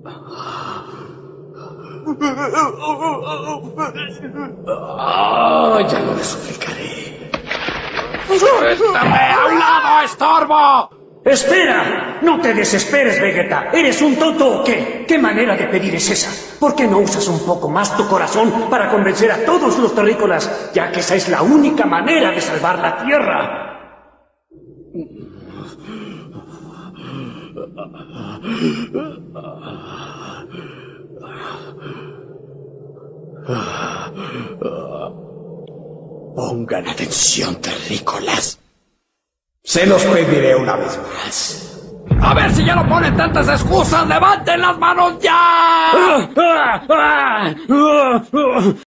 Ya no le suplicaré. ¡Suéltame! ¡A un lado, estorbo! ¡Espera! ¡No te desesperes, Vegeta! ¿Eres un tonto o qué? ¿Qué manera de pedir es esa? ¿Por qué no usas un poco más tu corazón para convencer a todos los terrícolas, ya que esa es la única manera de salvar la Tierra? Pongan atención, terrícolas. Se los pediré una vez más. A ver si ya no ponen tantas excusas. ¡Levanten las manos ya!